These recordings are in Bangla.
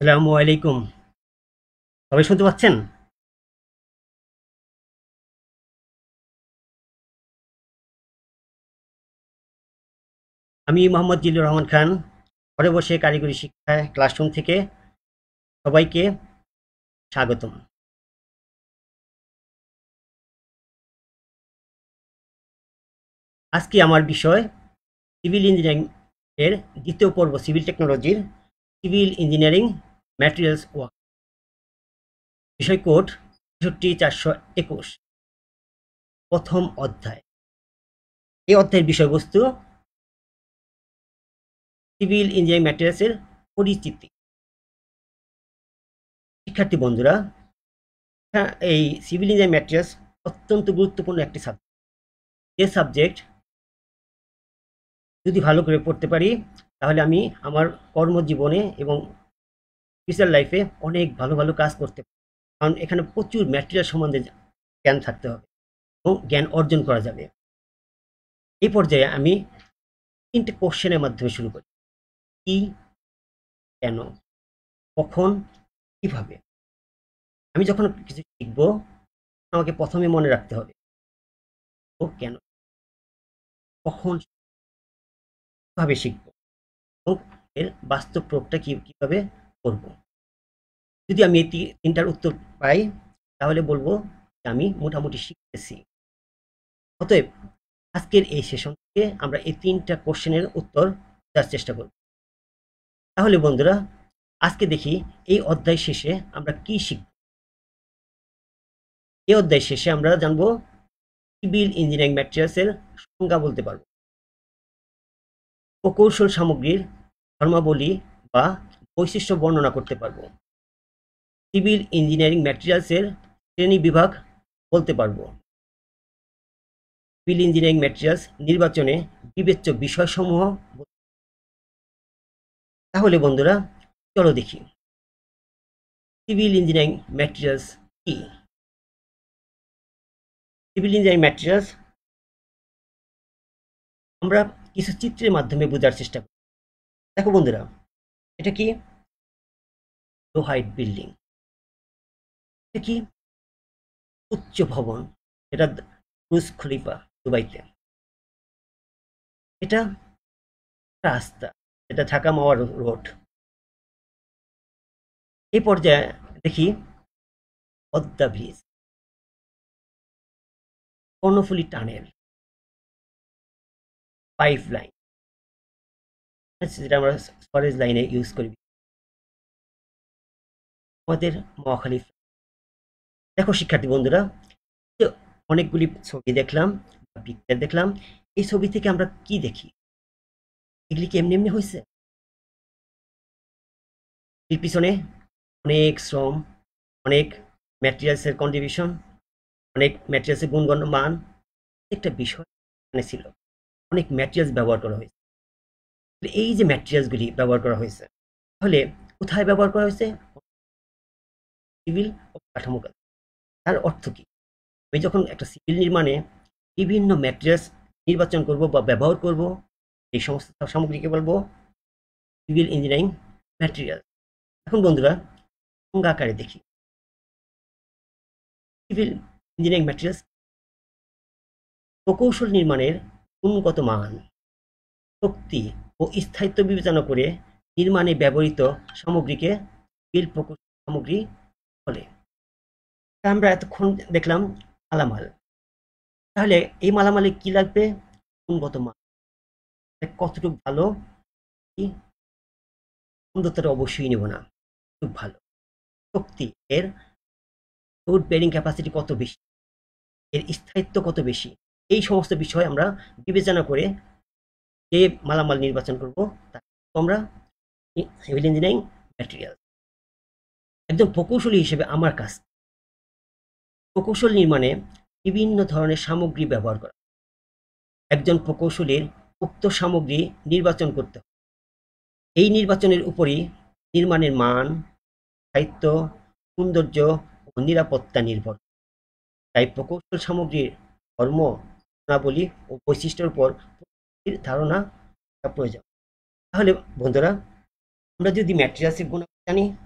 আসসালামু আলাইকুম। সবাই শুনতে পাচ্ছেন? আমি মোহাম্মদ জিল্লুর রহমান খান। ঘরে বসে কারিগরি শিক্ষায় ক্লাসরুম থেকে সবাইকে স্বাগতম। আজকে আমার বিষয় সিভিল ইঞ্জিনিয়ারিং এর দ্বিতীয় পর্ব, সিভিল টেকনোলজির সিভিল ইঞ্জিনিয়ারিং ম্যাটেরিয়ালস ওয়ার্ক। বিষয় কোড ৬৬/৪২১, প্রথম অধ্যায়। এই অধ্যায়ের বিষয়বস্তু সিভিল ইঞ্জিনিয়ারিং ম্যাটেরিয়ালসের পরিচিতি। শিক্ষার্থী বন্ধুরা, এই সিভিল ইঞ্জিনিয়ারিং ম্যাটেরিয়ালস অত্যন্ত গুরুত্বপূর্ণ একটি সাবজেক্ট। যে সাবজেক্ট যদি ভালো করে পড়তে পারি, তাহলে আমি আমার কর্মজীবনে এবং ফিউচার লাইফে অনেক ভালো ভালো কাজ করতে পারি। কারণ এখানে প্রচুর ম্যাটেরিয়াল সম্বন্ধে জ্ঞান থাকতে হবে এবং জ্ঞান অর্জন করা যাবে। এই পর্যায়ে আমি 3টে কোশ্চেনের মাধ্যমে শুরু করি: কি, কেন, কখন, কিভাবে। আমি যখন কিছু শিখব, আমাকে প্রথমে মনে রাখতে হবে ও কেন, কখন, কিভাবে শিখব এবং এর বাস্তব প্রয়োগটা কিভাবে করব। যদি আমি এই 3টার উত্তর পাই, তাহলে বলবো যে আমি মোটামুটি শিখতেছি। অতএব আজকের এই সেশন থেকে আমরা এই 3টা কোশ্চেনের উত্তর দেওয়ার চেষ্টা করব। তাহলে বন্ধুরা, আজকে দেখি এই অধ্যায় শেষে আমরা কি শিখব। এই অধ্যায় শেষে আমরা জানবো সিভিল ইঞ্জিনিয়ারিং ম্যাটেরিয়ালসের সংজ্ঞা বলতে পারবো, প্রকৌশল সামগ্রীর ধর্মাবলী বা বৈশিষ্ট্য বর্ণনা করতে পারবো, সিভিল ইঞ্জিনিয়ারিং ম্যাটেরিয়ালসের শ্রেণী বিভাগ বলতে পারবো, সিভিল ইঞ্জিনিয়ারিং ম্যাটেরিয়ালস নির্বাচনে বিবেচ্য বিষয়সমূহ। তাহলে বন্ধুরা, চলো দেখি সিভিল ইঞ্জিনিয়ারিং ম্যাটেরিয়ালস কি। সিভিল ইঞ্জিনিয়ারিং ম্যাটেরিয়ালস আমরা কিছু চিত্রের মাধ্যমে বোঝার চেষ্টা করি। দেখো বন্ধুরা, এটা কি? Low height building. এটা কি? উচ্চ ভবন। এটা বুর্জ খলিফা, দুবাইতে। এটা রাস্তা, এটা ঢাকা মাওয়া রোড। এই পর্যায়ে দেখি Padma bridge, Karnaphuli tunnel, pipe line, যেটা আমরা ফরেজ লাইনে ইউজ করি, আমাদের মহাখালী। দেখো শিক্ষার্থী বন্ধুরা, অনেকগুলি ছবি দেখলাম, পিকচার দেখলাম। এই ছবি থেকে আমরা কি দেখি? এগুলি কি এমনি এমনি হয়েছে? এর পিছনে অনেক শ্রম, অনেক ম্যাটেরিয়ালসের কন্ট্রিবিউশন, অনেক ম্যাটেরিয়ালসের গুণগত মান, একটা বিষয় এখানে ছিল। অনেক ম্যাটেরিয়ালস ব্যবহার করা হয়েছে। এই যে ম্যাটেরিয়ালসগুলি ব্যবহার করা হয়েছে, তাহলে কোথায় ব্যবহার করা হয়েছে? সিভিল ও কাঠামো কাজ। তার অর্থ কি? আমি যখন একটা সিভিল নির্মাণে বিভিন্ন ম্যাটেরিয়ালস নির্বাচন করব বা ব্যবহার করব, এই সমস্ত সামগ্রীকে বলবো সিভিল ইঞ্জিনিয়ারিং ম্যাটেরিয়াল। এখন বন্ধুরা, সংজ্ঞা আকারে দেখি সিভিল ইঞ্জিনিয়ারিং ম্যাটেরিয়ালস: প্রকৌশল নির্মাণের গুণগত মান, শক্তি ও স্থায়িত্ব বিবেচনা করে নির্মাণে ব্যবহৃত সামগ্রীকে সিভিল প্রকৌশল সামগ্রী বলে। আমরা এতক্ষণ দেখলাম মালামাল। তাহলে এই মালামালে কি লাগবে? গুণগত মান, কতটুকু ভালো, কি সুন্দরতা অবশ্যই নেব না, খুব ভালো। শক্তি, এর লোড বেয়ারিং ক্যাপাসিটি কত বেশি, এর স্থায়িত্ব কত বেশি, এই সমস্ত বিষয় আমরা বিবেচনা করে যে মালামাল নির্বাচন করব, তাকে আমরা সিভিল ইঞ্জিনিয়ারিং ম্যাটেরিয়াল। একজন প্রকৌশলী হিসেবে আমার কাজ প্রকৌশল নির্মাণে বিভিন্ন ধরনের সামগ্রী ব্যবহার করা। একজন প্রকৌশলীর উক্ত সামগ্রী নির্বাচন করতে হবে। এই নির্বাচনের উপরই নির্মাণের মান, স্থায়িত্ব, সৌন্দর্য ও নিরাপত্তা নির্ভর। তাই প্রকৌশল সামগ্রীর ধর্ম, গুণাবলী ও বৈশিষ্ট্যের উপর ধারণা থাকা প্রয়োজন। তাহলে বন্ধুরা, আমরা যদি ম্যাটেরিয়ালসের গুণ জানি,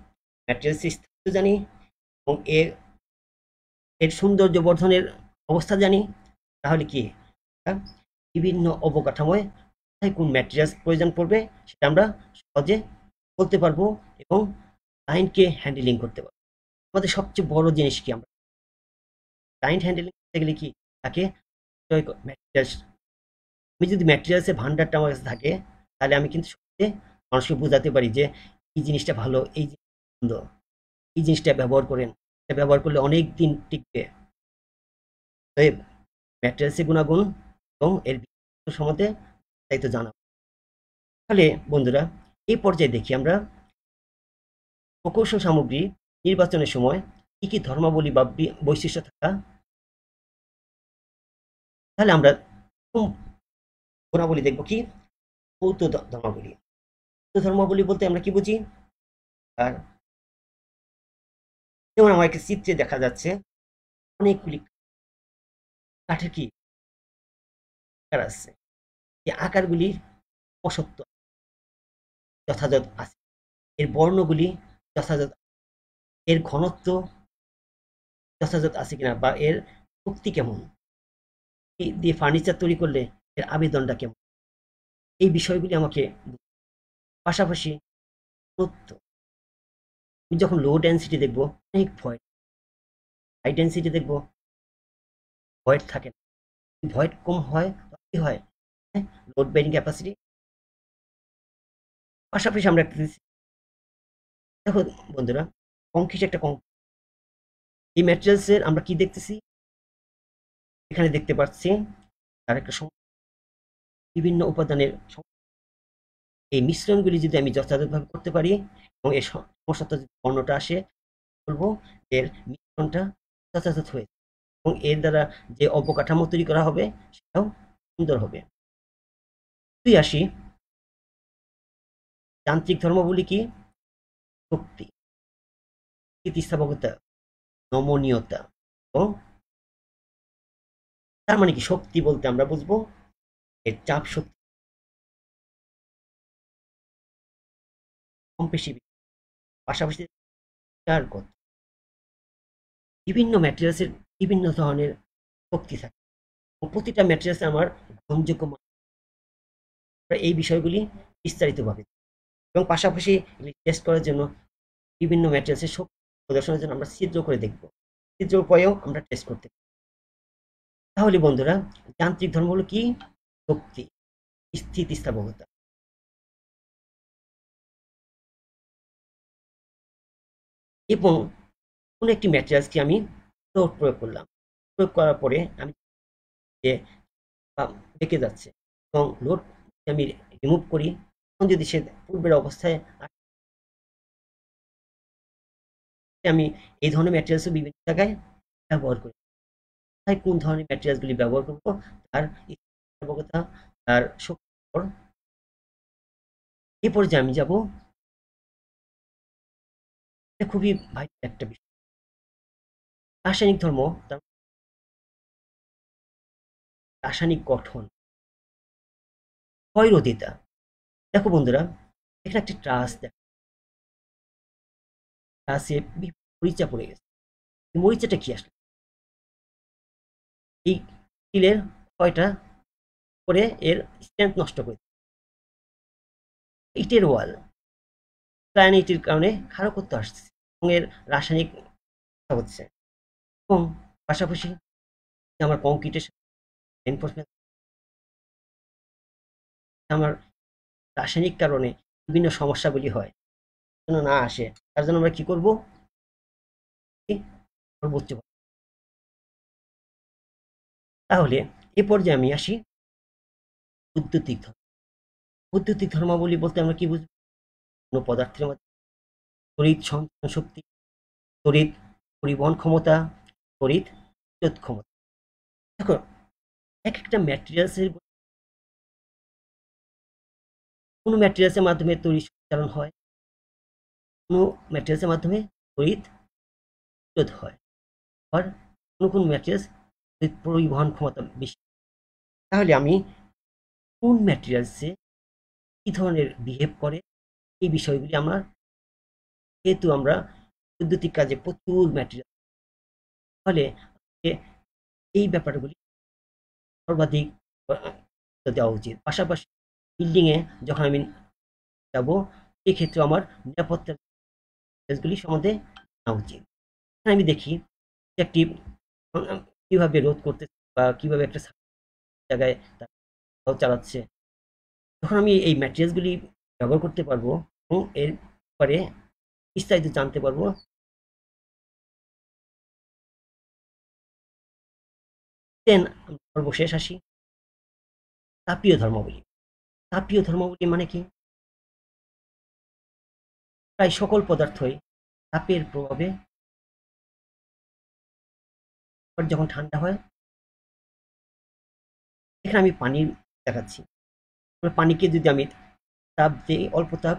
ম্যাটেরিয়ালসের স্থায়িত্ব জানি এবং এর এর সৌন্দর্য বর্ধনের অবস্থা জানি, তাহলে কি বিভিন্ন অবকাঠামোয় কোথায় কোন ম্যাটেরিয়ালস প্রয়োজন পড়বে সেটা আমরা সহজে বলতে পারবো এবং ক্লায়েন্টকে হ্যান্ডেলিং করতে পারবো। আমাদের সবচেয়ে বড় জিনিস কি, আমরা ক্লায়েন্ট হ্যান্ডেলিং করতে গেলে কি তাকে ম্যাটেরিয়ালস, আমি যদি ম্যাটেরিয়ালসের ভান্ডারটা আমার কাছে থাকে তাহলে আমি কিন্তু সত্যি মানুষকে বোঝাতে পারি যে এই জিনিসটা ভালো, এই জিনিসটা সুন্দর, এই জিনিসটা ব্যবহার করেন, এটা ব্যবহার করলে অনেক দিন টিকবে। ম্যাটেরিয়ালসের গুণাগুণ এবং এর সম্বন্ধে বিস্তারিত জানাবো। তাহলে বন্ধুরা, এই পর্যায়ে দেখি আমরা প্রকৌশল সামগ্রী নির্বাচনের সময় কি কি ধর্মাবলী বা বৈশিষ্ট্য থাকা। তাহলে আমরা গুণাবলী দেখব কি, ভৌত ধর্মাবলী। ধর্মাবলী বলতে আমরা কি বুঝি, আর যেমন আমার একটা চিত্রে দেখা যাচ্ছে অনেকগুলি কাঠের কি আকার আছে, এই আকারগুলি অসত্য যথাযথ আছে, এর বর্ণগুলি যথাযথ, এর ঘনত্ব যথাযথ আছে কিনা, বা এর শক্তি কেমন, দিয়ে ফার্নিচার তৈরি করলে এর আবেদনটা কেমন, এই বিষয়গুলি আমাকে পাশাপাশি তথ্য। আমি যখন লো ডেন্সিটি দেখবো অনেক ভয়েড, হাই ডেন্সিটি দেখবো ভয়েড থাকে না, ভয়েড কম হয় কি হয়, লোড বেয়ারিং ক্যাপাসিটি। পাশাপাশি আমরা একটা দেখো বন্ধুরা, কংক্রিট একটা এই ম্যাটেরিয়ালসের আমরা কি দেখতেছি, এখানে দেখতে পাচ্ছি তার একটা বিভিন্ন উপাদানের এই মিশ্রণগুলি যদি আমি যথাযথভাবে করতে পারি এবং এর সমস্যাটা যদি বর্ণটা আসে, বলবো এর মিশ্রণটা যথাযথ হয়েছে এবং এর দ্বারা যে অবকাঠামো তৈরি করা হবে সেটাও সুন্দর হবে। তুই আসি যান্ত্রিক ধর্মাবলী কি, শক্তি, স্থিতিস্থাপকতা, নমনীয়তা এবং তার মানে কি, শক্তি বলতে আমরা বুঝবো এর চাপ শক্তি, কম্প্রেসিভ, পাশাপাশি বিভিন্ন ম্যাটেরিয়ালসের বিভিন্ন ধরনের শক্তি থাকে এবং প্রতিটা ম্যাটেরিয়ালসে আমার গ্রহণযোগ্য এই বিষয়গুলি বিস্তারিতভাবে এবং পাশাপাশি টেস্ট করার জন্য বিভিন্ন ম্যাটেরিয়ালসের শক্তি প্রদর্শনের জন্য আমরা ছিদ্র করে দেখব, ছিদ্র উপায়েও আমরা টেস্ট করতে পারি। তাহলে বন্ধুরা, যান্ত্রিক ধর্ম হলো কি, শক্তি, স্থিতিস্থাপকতা এবং কোনো একটি ম্যাটেরিয়ালসকে আমি লোড প্রয়োগ করলাম, প্রয়োগ করার পরে আমি যে বেঁকে যাচ্ছে এবং লোড আমি রিমুভ করি, তখন যদি সে পূর্বের অবস্থায় আমি এই ধরনের ম্যাটেরিয়ালসও বিভিন্ন জায়গায় ব্যবহার করি। তাই কোন ধরনের ম্যাটেরিয়ালসগুলি ব্যবহার করবো তার স্থিতিস্থাপকতা, তার শক্তির উপর। এই পর্যায়ে আমি যাব, এটা খুবই ভাইটাল একটা বিষয়, রাসায়নিক ধর্ম, তার রাসায়নিক গঠন, ক্ষয়রোধিতা। দেখো বন্ধুরা, এখানে একটি ট্রাস দেখো, ট্রাসে মরিচা পড়ে গেছে, মরিচাটা কি আসলে, এই স্টিলের ক্ষয়টা করে এর স্ট্রেংথ নষ্ট করে, ইটের ওয়াল ক্লায়নিটির কারণে ক্ষারকত্ব আসছে এবং এর রাসায়নিক হচ্ছে এবং পাশাপাশি আমার কংক্রিটের এনফোর্সমেন্ট, আমার রাসায়নিক কারণে বিভিন্ন সমস্যাগুলি হয় যেন না আসে, তার জন্য আমরা কি করব, সর্বোচ্চ। তাহলে এ পর্যায়ে আমি আসি বৈদ্যুতিক ধর্ম। বৈদ্যুতিক ধর্মাবলী বলতে আমরা কি বুঝবো, কোনো পদার্থের মধ্যে তড়িৎ সঞ্চালন শক্তি, তড়িৎ পরিবহন ক্ষমতা, তড়িৎ বিদ্যুৎ ক্ষমতা। দেখো এক একটা ম্যাটেরিয়ালসের, কোনো ম্যাটেরিয়ালসের মাধ্যমে তড়িৎ সঞ্চালন হয়, কোনো ম্যাটেরিয়ালসের মাধ্যমে তড়িৎ বিদ্যুৎ হয়, আর কোনো কোনো ম্যাটেরিয়ালস তড়িৎ পরিবহন ক্ষমতা বেশি। তাহলে আমি কোন ম্যাটেরিয়ালসে কি ধরনের বিহেভ করে এই বিষয়গুলি আমরা, যেহেতু আমরা বৈদ্যুতিক কাজে প্রচুর ম্যাটেরিয়াল, ফলে এই ব্যাপারগুলি সর্বাধিক দেওয়া উচিত। পাশাপাশি বিল্ডিংয়ে যখন আমি যাব, এক্ষেত্রে আমার নিরাপত্তার গুলি সম্বন্ধে জানা উচিত। আমি দেখি যে একটি কিভাবে রোধ করতে বা কিভাবে একটা জায়গায় চালাচ্ছে, তখন আমি এই ম্যাটেরিয়ালসগুলি ব্যবহার করতে পারবো এবং এর পরে বিস্তারিত জানতে পারবো। দেন সর্বশেষ আসি তাপীয় ধর্মাবলী। তাপীয় ধর্মাবলী মানে কি? প্রায় সকল পদার্থই তাপের প্রভাবে যখন ঠান্ডা হয়, এখানে আমি পানি দেখাচ্ছি। পানিকে যদি আমি তাপ দিই, অল্প তাপ,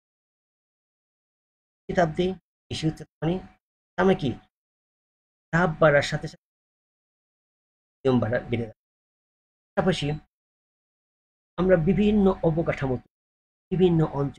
তাপ দিই, বেশি হচ্ছে পানি, তার মানে কি তাপ বাড়ার সাথে সাথে নিয়ম বেড়ে যায়। পাশাপাশি আমরা বিভিন্ন অবকাঠামো, বিভিন্ন অঞ্চল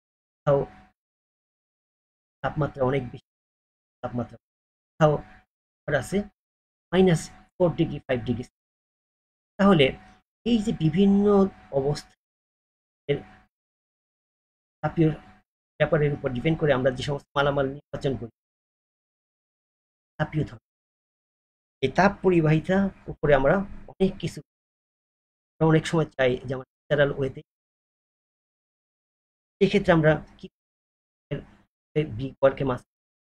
তাপমাত্রা অনেক বেশি, তাপমাত্রা কোথাও আছে -4 ডিগ্রি 5 ডিগ্রি। তাহলে এই যে বিভিন্ন অবস্থার তাপীয় ব্যাপারের উপর ডিপেন্ড করে আমরা যে সমস্ত মালামাল নির্বাচন করি, তাপীয় ধর্ম, এই তাপ পরিবাহিতা উপরে আমরা অনেক কিছু অনেক সময় চাই, যেমন ন্যাচারাল ওয়েতে। সেক্ষেত্রে আমরা কি মাছ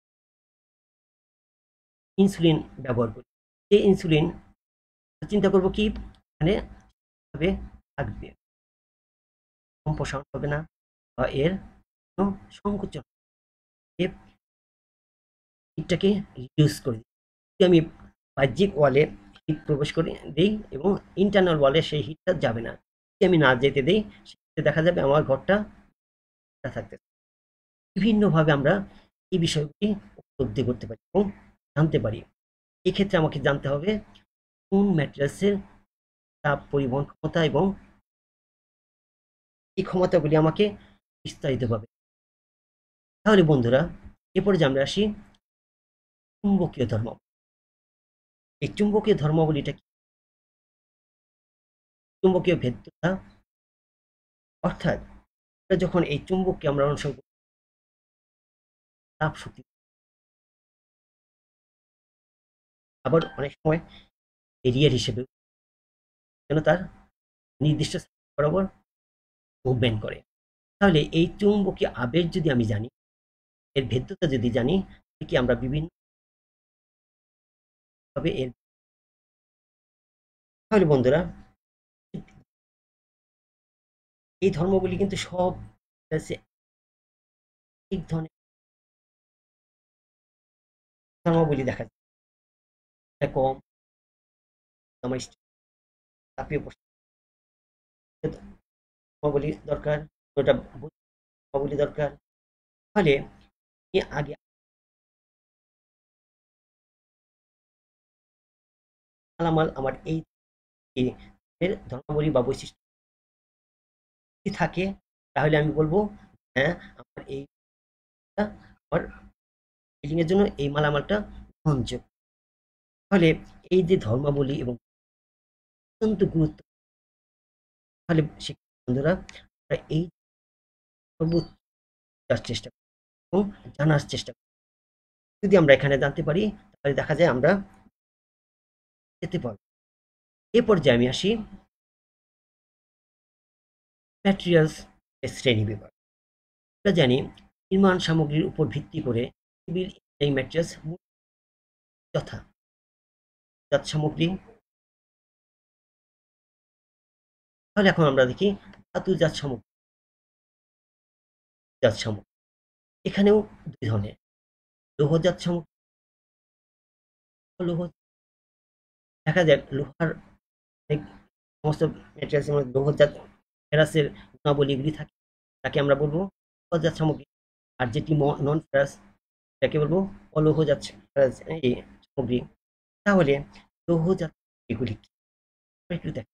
ইনসুলিন ব্যবহার করি। এই ইনসুলিন চিন্তা করব কি মানে ভাবে থাকবে, সম্প্রসারণ হবে না বা এর কোনো সংকোচন, এর হিটটাকে রিডিউস করে দিই। যদি আমি বাহ্যিক ওয়ালে হিট প্রবেশ করে দিই এবং ইন্টারনাল ওয়ালে সেই হিটটা যাবে না, যদি আমি না যেতে দিই, সেক্ষেত্রে দেখা যাবে আমার ঘরটা থাকতে। বিভিন্নভাবে আমরা এই বিষয়গুলি উপলব্ধি করতে পারি এবং জানতে পারি। এক্ষেত্রে আমাকে জানতে হবে কোন ম্যাটেরিয়ালসের তাপ পরিবহন ক্ষমতা, এবং এই ক্ষমতাগুলি আমাকে বিস্তারিতভাবে। তাহলে বন্ধুরা, এরপরে যে আমরা আসি চুম্বকীয় ধর্ম। এই চুম্বকীয় ধর্মাবলীটা কি? চুম্বকীয় ভেদ্যতা, অর্থাৎ যখন এই চুম্বককে আমরা অনুসরণ করি, তাপ শক্তি, আবার অনেক সময় এরিয়ার হিসেবে যেন তার নির্দিষ্ট বরাবর মুভমেন্ট করে। তাহলে এই চুম্বকীয় আবেশ যদি আমি জানি, এর ভেদ্যতা যদি জানি, কি আমরা বিভিন্ন ভাবে এর। তাহলে বন্ধুরা, এই ধর্মগুলি কিন্তু সব এক ধরনের ধর্মাবলী দেখা যায়। কম আমার তাপীয় ধর্মাবলী দরকার, ওটা ধর্মাবলী দরকার। তাহলে আগে মালামাল আমার এই ধর্মাবলী বা বৈশিষ্ট্য থাকে, তাহলে আমি বলবো হ্যাঁ, আমার এই আমার বিল্ডিং এর জন্য এই মালামালটা গ্রহণযোগ্য। তাহলে এই যে ধর্মাবলী এবং অত্যন্ত গুরুত্ব, তাহলে বন্ধুরা এই সর্বোচ্চ চেষ্টা করি এবং জানার চেষ্টা করি। যদি আমরা এখানে জানতে পারি, তাহলে দেখা যায় আমরা যেতে পারবো। এ পর্যায়ে আমি আসি ম্যাটেরিয়ালস শ্রেণী বিভাগ। আমরা জানি নির্মাণ সামগ্রীর উপর ভিত্তি করে এই ম্যাটেরিয়ালস যথা জাত সামগ্রী। তাহলে এখন আমরা দেখি ধাতুজাত সামগ্রী, জাত সামগ্রী। এখানেও দুই ধরনের, লৌহজাত সামগ্রী, লৌহ দেখা যায় লোহার সমস্ত ম্যাটেরিয়ালস মধ্যে লৌহজাত ফেরাসের গুণাবলীগুলি থাকে, তাকে আমরা বলবো লৌহজাত সামগ্রী। আর যেটি নন ফেরাস, তাকে বলবো অলৌহজাত এই সামগ্রী। তাহলে লৌহজাত এগুলি কি একটু দেখ,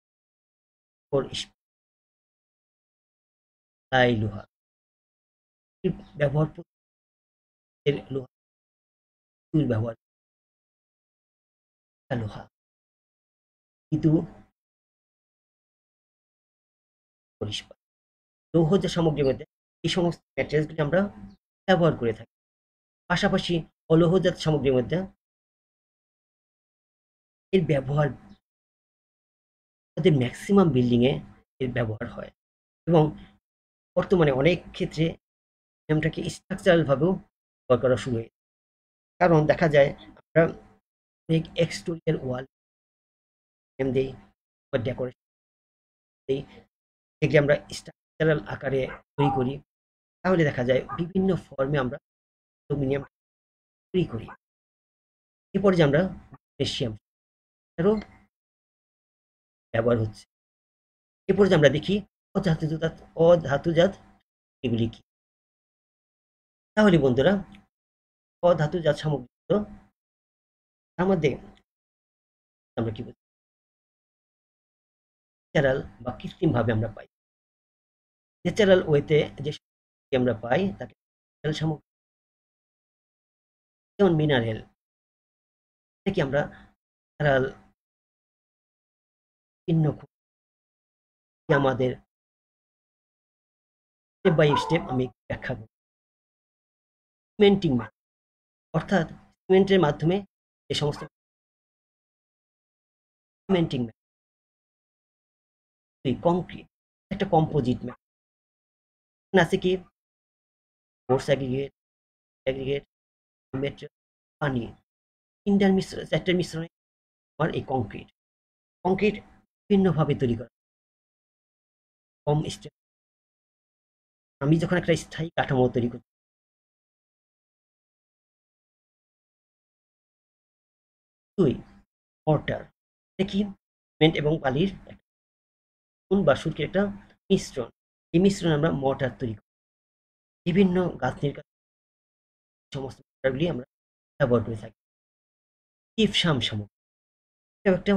তাই লোহা, ব্যবহার লোহা টুল ব্যবহার লোহা কিন্তু পরিষ্কার লৌহজ সামগ্রীর মধ্যে এই সমস্ত ম্যাটেরিয়ালসগুলি আমরা ব্যবহার করে থাকি। পাশাপাশি অলৌহজাত সামগ্রীর মধ্যে এর ব্যবহার ম্যাক্সিমাম বিল্ডিংয়ে এর ব্যবহার হয় এবং বর্তমানে অনেক ক্ষেত্রে এমটাকে স্ট্রাকচারাল ভাবেও ব্যবহার করা শুরু হয়েছে। কারণ দেখা যায় আমরা অনেক এক্সটেরিয়র ওয়াল দিই বা ডেকোরেশন দিই, যেগুলি আমরা স্ট্রাকচারাল আকারে তৈরি করি, তাহলে দেখা যায় বিভিন্ন ফর্মে আমরা অ্যালুমিনিয়াম তৈরি করি। এরপরে যে আমরা ম্যাগনেসিয়াম এরও ব্যবহার হচ্ছে। এরপরে যে আমরা দেখি অধাতুজাত এগুলি কি। তাহলে বন্ধুরা, অধাতুজাত সামগ্রী তার মধ্যে আমরা কি বলছি, ন্যাচারাল বা কৃত্রিম ভাবে আমরা পাই। ন্যাচারাল ওয়েতে যে সামগ্রী আমরা পাই তাকে ন্যাচারাল সামগ্রী, যেমন মিনারেল থেকে আমরা ন্যাচারাল আমাদের স্টেপ বাই স্টেপ আমি ব্যাখ্যা করি। সিমেন্টিং অর্থাৎ সিমেন্টের মাধ্যমে যে সমস্ত সিমেন্টিং কংক্রিট একটা কম্পোজিট আছে কি ফোর্স অ্যাগ্রিগেট মেটেরিয়াল পানি তিনটার মিশ্রণ চারটার মিশ্রণে আমার এই কংক্রিট ভিন্নভাবে তৈরি করা কম স্টেপ। আমি যখন একটা স্থায়ী কাঠামো তৈরি করছি, দুই মর্টার দেখি সিমেন্ট এবং বালির চুন বা সুরকির একটা মিশ্রণ। এই মিশ্রণ আমরা মর্টার তৈরি করি। বিভিন্ন গাঁথনির সমস্ত মর্টারগুলি আমরা ব্যবহার করে থাকি। জিপসাম সামগ্রী একটা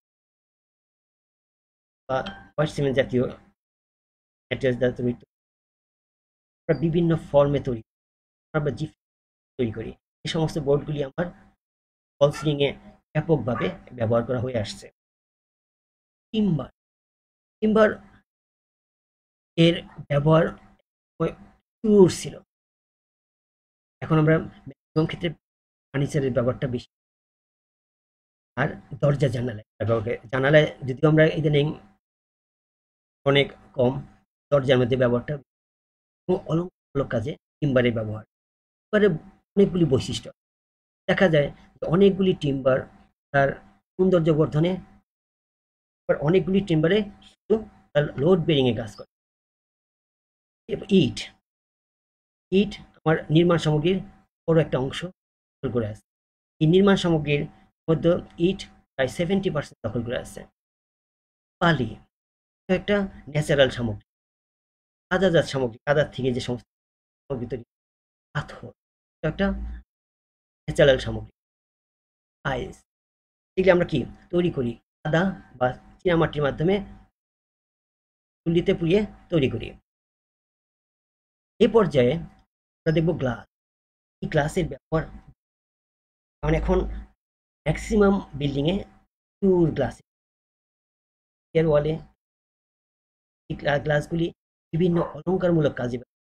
বা হোয়াইট সিমেন্ট জাতীয় ম্যাটেরিয়ালস দ্বারা তৈরি, আমরা বিভিন্ন ফর্মে তৈরি আমরা জিপ তৈরি করি। এই সমস্ত বোর্ডগুলি আমার ফল সিলিংয়ে ব্যাপকভাবে ব্যবহার করা হয়ে আসছে। টিম্বার এর ব্যবহার প্রচুর ছিল। এখন আমরা ম্যাক্সিমাম ক্ষেত্রে ফার্নিচারের ব্যবহারটা বেশি। আর দরজা জানালায় যদিও আমরা ইদানিং অনেক কম, দরজার মধ্যে ব্যবহারটা অলংকারমূলক কাজে টিম্বারের ব্যবহার। টিম্বারের অনেকগুলি বৈশিষ্ট্য দেখা যায় যে অনেকগুলি টিম্বার তার সৌন্দর্য বর্ধনে, অনেকগুলি টিম্বারে শুধু তার লোড বেরিং এ কাজ করে। ইট আমার নির্মাণ সামগ্রীর বড় একটা অংশ দখল করে আছে। এই নির্মাণ সামগ্রীর মধ্যে ইট প্রায় 70% দখল করে আছে। বালি একটা ন্যাচারাল সামগ্রী, কাদাজাত সামগ্রী, কাদার থেকে যে সমস্ত সামগ্রী তৈরি। পাথর একটা ন্যাচারাল সামগ্রী। আইস এগুলি আমরা কি তৈরি করি, কাদা বা চীনামাটির মাধ্যমে চুল্লিতে পুড়িয়ে তৈরি করি। এই পর্যায়ে আমরা দেখব গ্লাস। এই গ্লাসের ব্যবহার কারণ এখন ম্যাক্সিমাম বিল্ডিংয়ে পিওর গ্লাস এর ওয়ালে এই গ্লাসগুলি বিভিন্ন অলংকারমূলক কাজে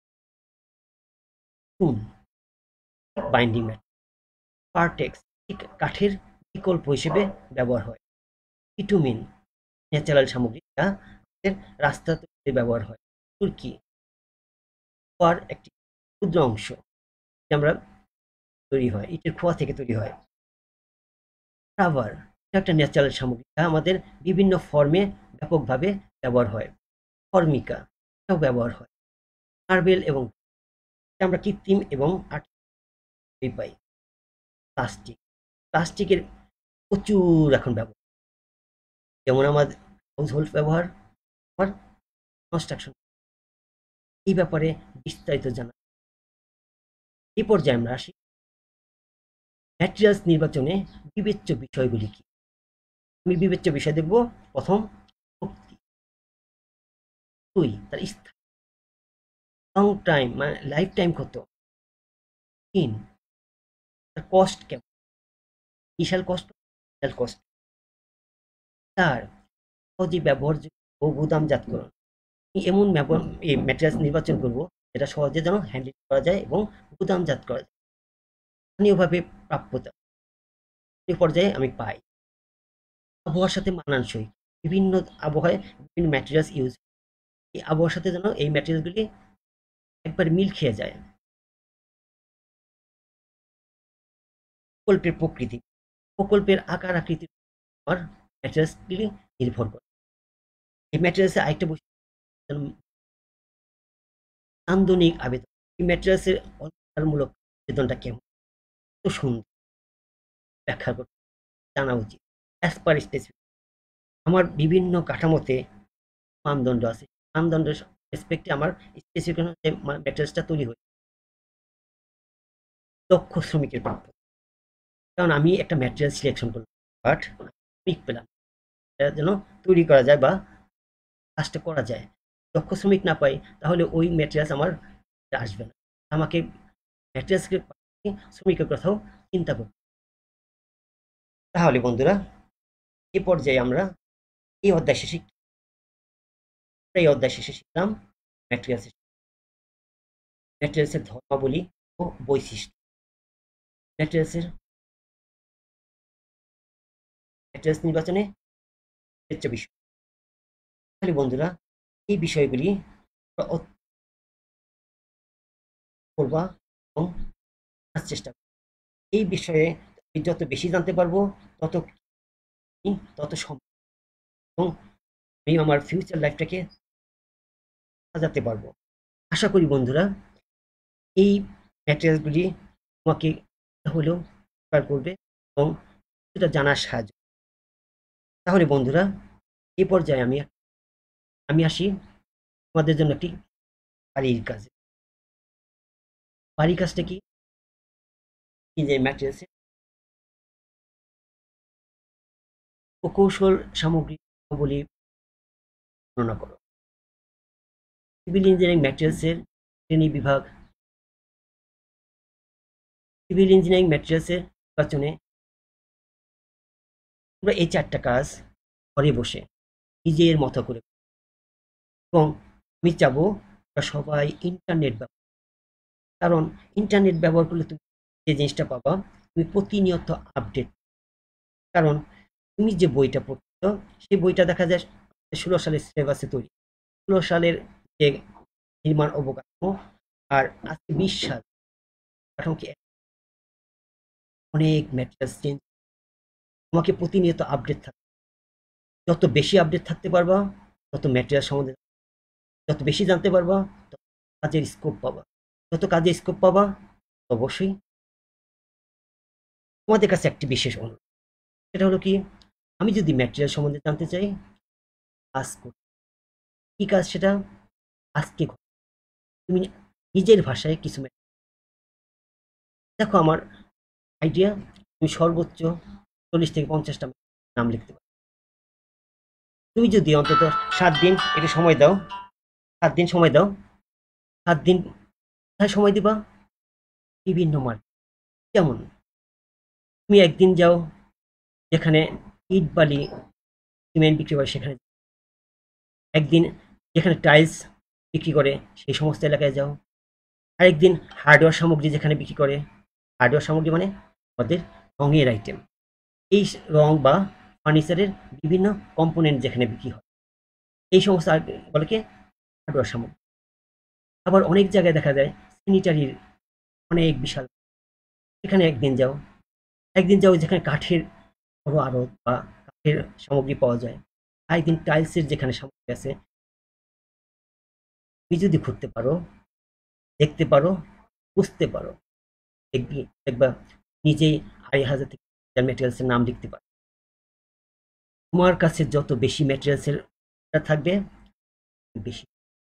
বাইন্ডিং পার্টেক্স কাঠের বিকল্প হিসেবে ব্যবহার হয়। বিটুমিন ন্যাচারাল সামগ্রী যা রাস্তা তৈরিতে ব্যবহার হয়। তুর্কি একটি ক্ষুদ্র অংশ আমরা তৈরি হয়, ইটের খোয়া থেকে তৈরি হয়। রাবার একটা ন্যাচারাল সামগ্রী যা আমাদের বিভিন্ন ফর্মে ব্যাপকভাবে ব্যবহার হয়। ফর্মিকা এটাও ব্যবহার হয়। মার্বেল এবং আমরা কৃত্রিম এবং পাই। প্লাস্টিকের প্রচুর এখন ব্যবহার, যেমন আমাদের হাউস হোল্ড ব্যবহার, কনস্ট্রাকশন। এই ব্যাপারে বিস্তারিত জানা। এই পর্যায়ে আমরা আসি ম্যাটেরিয়ালস নির্বাচনে বিবেচ্য বিষয়গুলি কি। আমি বিবেচ্য বিষয় দেখব প্রথম শক্তি, দুই তার স্থায়ী, লং টাইম মানে লাইফ টাইম কত, তিন, তার কস্ট কেমন, বিশাল কস্ট, বিশাল কস্ট। চার, সহজে ব্যবহারযোগ্য ও গুদামজাতকরণ। আমি এমন এই ম্যাটেরিয়ালস নির্বাচন করব যেটা সহজে যেন হ্যান্ডেল করা যায় এবং গুদামজাত করা যায়। স্থানীয়ভাবে প্রাপ্যতা এই পর্যায়ে আমি পাই। আবহাওয়ার সাথে মানানসই, বিভিন্ন আবহাওয়ায় বিভিন্ন ম্যাটেরিয়ালস ইউজ, এই আবহাওয়ার সাথে যেন এই ম্যাটেরিয়ালসগুলি একবার মিল খেয়ে যায়। প্রকল্পের প্রকৃতি, প্রকল্পের আকার আকৃতির উপর ম্যাটেরিয়ালসগুলি নির্ভর করে। এই ম্যাটেরিয়ালসের আরেকটা বৈশিষ্ট্য নান্দনিক আবেদন। এই ম্যাটেরিয়ালসের অলংকারমূলক আবেদনটা কেমন, কত সুন্দর ব্যাখ্যা করতে জানা উচিত। অ্যাজ পার স্পেসিফিক, আমার বিভিন্ন কাঠামোতে মানদণ্ড আছে, মানদণ্ডের রেসপেক্টে আমার স্পেসিফিকেশন যে ম্যাটেরিয়ালসটা তৈরি হয়। দক্ষ শ্রমিকের প্রাপ্য, কারণ আমি একটা ম্যাটেরিয়াল সিলেকশন করলাম বাট শ্রমিক পেলাম এটা যেন তৈরি করা যায় বা কাজটা করা যায়। দক্ষ শ্রমিক না পাই তাহলে ওই ম্যাটেরিয়ালস আমার আসবে না। আমাকে ম্যাটেরিয়ালসকে শ্রমিকের কথাও চিন্তা করব। তাহলে বন্ধুরা এই পর্যায়ে আমরা এই অধ্যায় শেষে শিখলাম ম্যাটেরিয়ালসের ধর্মাবলী ও বৈশিষ্ট্য, ম্যাটেরিয়ালস নির্বাচনে বিষয়। তাহলে বন্ধুরা এই বিষয়গুলি করবা এবং চেষ্টা করব। এই বিষয়ে যত বেশি জানতে পারবো তত সম্ভব এবং আমি আমার ফিউচার লাইফটাকে সাজাতে পারবো। আশা করি বন্ধুরা এই ম্যাটেরিয়ালসগুলি তোমাকে হলেও উপকার করবে এবং সেটা জানার সাহায্য। তাহলে বন্ধুরা এই পর্যায়ে আমি আসি তোমাদের জন্য একটি বাড়ির কাজে। বাড়ির কাজটা কি, যে ম্যাটেরিয়ালসের প্রকৌশল সামগ্রী বলি বর্ণনা করো। সিভিল ইঞ্জিনিয়ারিং ম্যাটেরিয়ালসের শ্রেণী বিভাগ। সিভিল ইঞ্জিনিয়ারিং ম্যাটেরিয়ালসের নির্বাচনে তোমরা এই চারটা কাজ ঘরে বসে নিজের মতো করে, এবং আমি চাবো সবাই ইন্টারনেট ব্যবহার, কারণ ইন্টারনেট ব্যবহার করলে তুমি যে জিনিসটা পাবা তুমি প্রতিনিয়ত আপডেট। কারণ তুমি যে বইটা পড়ছো সেই বইটা দেখা যায় 16 সালের সিলেবাসে তৈরি, 16 সালের যে নির্মাণ অবকাঠামো আর আজকে 20 সাল কাঠামো কি অনেক ম্যাটেরিয়ালস চেঞ্জ। তোমাকে প্রতিনিয়ত আপডেট থাকতে, যত বেশি আপডেট থাকতে পারবা তত ম্যাটেরিয়াল সম্বন্ধে যত বেশি জানতে পারবা তত কাজের স্কোপ পাবা, যত কাজের স্কোপ পাবা অবশ্যই তোমাদের কাছে একটি বিশেষ অনুরোধ, সেটা হলো কি আমি যদি ম্যাটেরিয়াল সম্বন্ধে জানতে চাই কাজ করি। কি কাজ সেটা, আজকে তুমি নিজের ভাষায় কিছু দেখো আমার আইডিয়া, তুমি সর্বোচ্চ 40 থেকে 50টা নাম লিখতে পারো। তুমি যদি অন্তত 7 দিন একটু সময় দাও, 7 দিন সময় দাও, 7 দিন কোথায় সময় দিবা, বিভিন্ন মার্কেট। যেমন তুমি একদিন যাও যেখানে ইট বালি সিমেন্ট বিক্রি করে সেখানে, একদিন যেখানে টাইলস বিক্রি করে সেই সমস্ত এলাকায় যাও, আরেকদিন হার্ডওয়্যার সামগ্রী যেখানে বিক্রি করে, হার্ডওয়্যার সামগ্রী মানে আমাদের রঙের আইটেম, এই রং বা ফার্নিচারের বিভিন্ন কম্পোনেন্ট যেখানে বিক্রি হয় এই সমস্ত বলে কি হার্ডওয়্যার সামগ্রী। আবার অনেক জায়গায় দেখা যায় স্যানিটারির অনেক বিশাল, এখানে একদিন যাও যেখানে কাঠের বড় আড়ত বা কাঠের সামগ্রী পাওয়া যায়, আরেকদিন টাইলসের যেখানে সামগ্রী আছে। তুমি যদি ঘুরতে পারো, দেখতে পারো, বুঝতে পারো, দেখবা নিজেই 2,500 থেকে ম্যাটেরিয়ালসের নাম লিখতে পারো। তোমার কাছে যত বেশি ম্যাটেরিয়ালসের থাকবে বেশি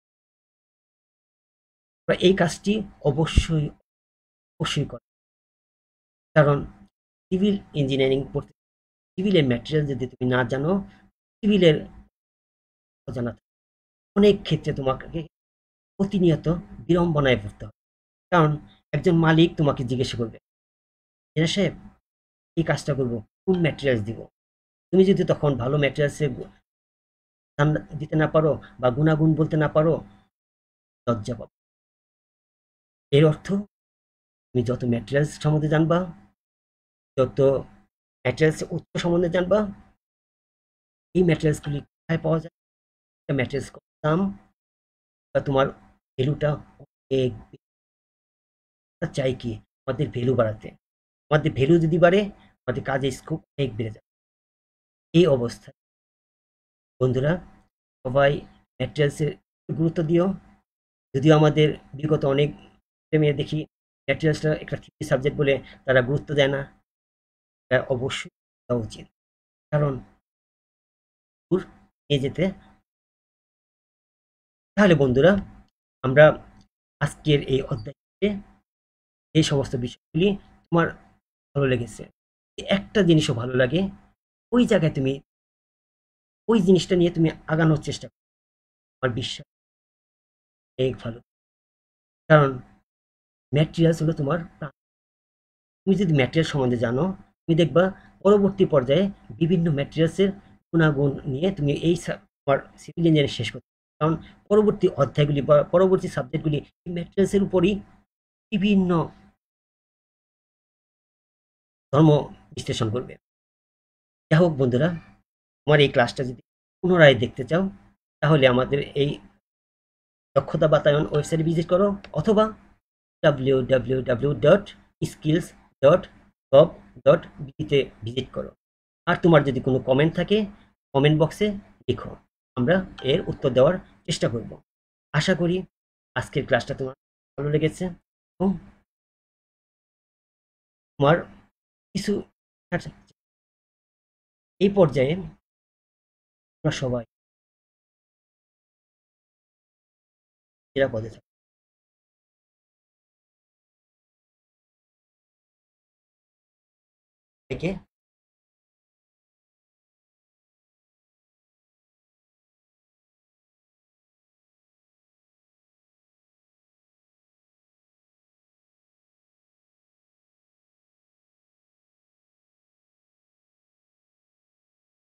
এই কাজটি অবশ্যই করে, কারণ সিভিল ইঞ্জিনিয়ারিং পড়তে সিভিলের ম্যাটেরিয়াল যদি তুমি না জানো, সিভিলের অজানা অনেক ক্ষেত্রে তোমাকে প্রতিনিয়ত বিড়ম্বনায় পড়তে হবে। কারণ একজন মালিক তোমাকে জিজ্ঞাসা করবে, "জেনার সাহেব, এই কাজটা করব, কোন ম্যাটেরিয়ালস দিব?" তুমি যদি তখন ভালো ম্যাটেরিয়ালসের দাম দিতে না পারো বা গুণাগুণ বলতে না পারো, লজ্জা পাবে। এর অর্থ তুমি যত ম্যাটেরিয়ালস সম্বন্ধে জানবা, যত ম্যাটেরিয়ালস উৎস সম্বন্ধে জানবা, এই ম্যাটেরিয়ালসগুলি কোথায় পাওয়া যায়, ম্যাটেরিয়ালস কত দাম, বা তোমার ভ্যালুটা অনেক চাই কি আমাদের ভ্যালু বাড়াতে। আমাদের ভ্যালু যদি বাড়ে, আমাদের কাজের স্কোপ অনেক বেড়ে যাবে। এই অবস্থায় বন্ধুরা, সবাই ম্যাটেরিয়ালসের গুরুত্ব দিও। যদিও আমাদের বিগত অনেক মেয়ে দেখি ম্যাটেরিয়ালসটা একটা থ্রি সাবজেক্ট বলে তারা গুরুত্ব দেয় না। এটা অবশ্যই দেওয়া উচিত, কারণ দূর নিয়ে যেতে। তাহলে বন্ধুরা, আমরা আজকের এই অধ্যায়ে এই সমস্ত বিষয়গুলি তোমার ভালো লেগেছে, একটা জিনিসও ভালো লাগে, ওই জায়গায় তুমি ওই জিনিসটা নিয়ে তুমি আগানোর চেষ্টা করো। আমার বিশ্বাস অনেক ভালো, কারণ ম্যাটেরিয়ালস হলো তোমার প্রাণ। তুমি যদি ম্যাটেরিয়াল সম্বন্ধে জানো, তুমি দেখবা পরবর্তী পর্যায়ে বিভিন্ন ম্যাটেরিয়ালসের গুণাগুণ নিয়ে তুমি তোমার সিভিল ইঞ্জিনিয়ারিং শেষ করতে, কারণ পরবর্তী অধ্যায়গুলি বা পরবর্তী সাবজেক্টগুলি এই ম্যাটেরিয়ালসের উপরই বিভিন্ন ধর্ম বিশ্লেষণ করবে। যাই হোক বন্ধুরা, আমার এই ক্লাসটা যদি পুনরায় দেখতে চাও, তাহলে আমাদের এই দক্ষতা বাতায়ন ওয়েবসাইটে ভিজিট করো, অথবা www.skills.gov.bd-তে ভিজিট করো। আর তোমার যদি কোনো কমেন্ট থাকে, কমেন্ট বক্সে লিখো, আমরা এর উত্তর দেওয়ার চেষ্টা করব। আশা করি আজকের ক্লাসটা তোমার ভালো লেগেছে এবং তোমার কিছু এই পর্যায়ে আমরা সবাই নিরাপদে থাকি।